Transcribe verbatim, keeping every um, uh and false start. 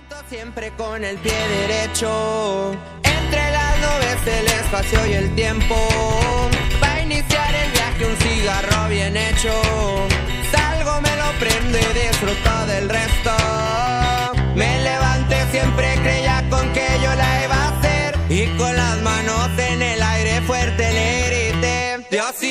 Siempre con el pie derecho, entre las nubes, el espacio y el tiempo. Va a iniciar el viaje un cigarro bien hecho. Salgo, me lo prendo y disfruto del resto. Me levanté, siempre creía con que yo la iba a hacer. Y con las manos en el aire fuerte le grité: Dios,